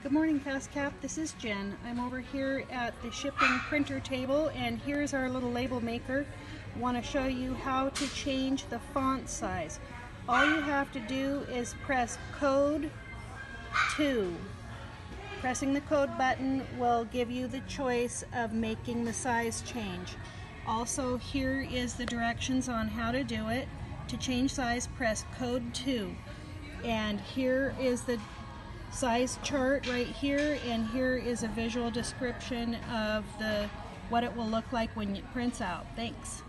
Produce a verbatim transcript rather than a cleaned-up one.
Good morning, FastCap. This is Jen. I'm over here at the shipping printer table, and here's our little label maker. I want to show you how to change the font size. All you have to do is press code two. Pressing the code button will give you the choice of making the size change. Also, here is the directions on how to do it. To change size, press code two. And here is the size chart right here, and here is a visual description of the what it will look like when it prints out. Thanks.